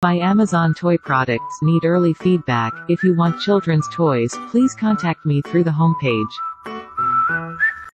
By Amazon Toy Products. Need early feedback. If you want children's toys, please contact me through the homepage.